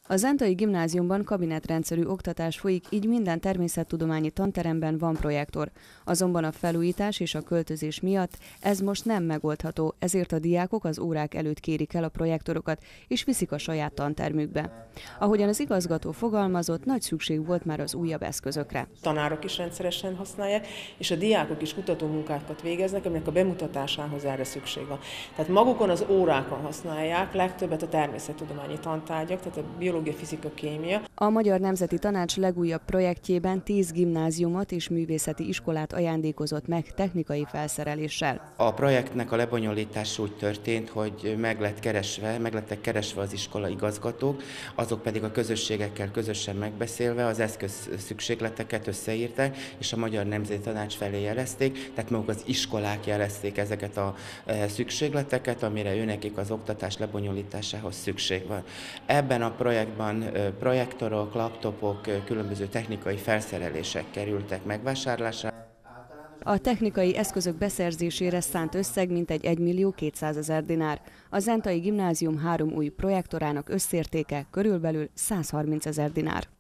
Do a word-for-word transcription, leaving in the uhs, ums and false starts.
A Zentai Gimnáziumban kabinetrendszerű oktatás folyik, így minden természettudományi tanteremben van projektor. Azonban a felújítás és a költözés miatt ez most nem megoldható, ezért a diákok az órák előtt kérik el a projektorokat, és viszik a saját tantermükbe. Ahogyan az igazgató fogalmazott, nagy szükség volt már az újabb eszközökre. Tanárok is rendszeresen használják, és a diákok is kutatómunkákat végeznek, aminek a bemutatásához erre szükség van. Tehát magukon az órákon használják, legtöbbet a természettudományi tantárgyak, tehát a biológia, fizika, kémia. A Magyar Nemzeti Tanács legújabb projektjében tíz gimnáziumot és művészeti iskolát ajándékozott meg technikai felszereléssel. A projektnek a lebonyolítása úgy történt, hogy meg lett keresve, meg lettek keresve az iskola igazgatók, azok pedig a közösségekkel közösen megbeszélve az eszköz szükségleteket összeírták, és a Magyar Nemzeti Tanács felé jelezték, tehát maguk az iskolák jelezték ezeket a szükségleteket, amire őnekik az oktatás lebonyolításához szükség van. Ebben a projektben projektorok, laptopok, különböző technikai felszerelések kerültek megvásárlásra. A technikai eszközök beszerzésére szánt összeg mintegy egymillió kétszázezer dinár. A Zentai Gimnázium három új projektorának összértéke körülbelül százharmincezer dinár.